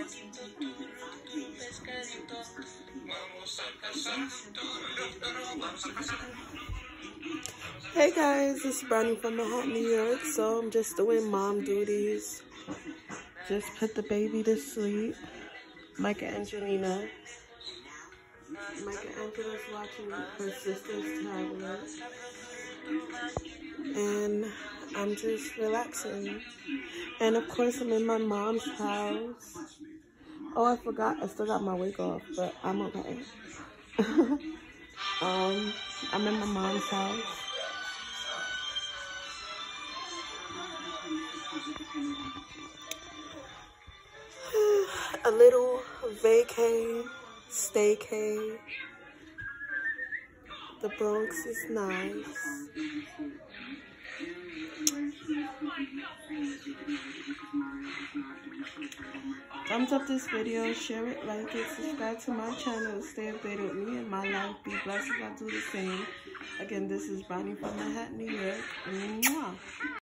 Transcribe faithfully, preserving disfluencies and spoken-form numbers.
Hey guys, it's Brownie from Manhattan, New York. So I'm just doing mom duties. Just put the baby to sleep. Micah Angelina. Micah Angela's watching her sister's tablet. And I'm just relaxing. And of course I'm in my mom's house. Oh, I forgot. I still got my wig off, but I'm okay. um, I'm in my mom's house. A little vacay, staycay. The Bronx is nice. Thumbs up this video, share it, like it, subscribe to my channel, stay updated with me and my life. Be blessed if I do the same. Again, this is Brownie from Manhattan, New York. Mwah.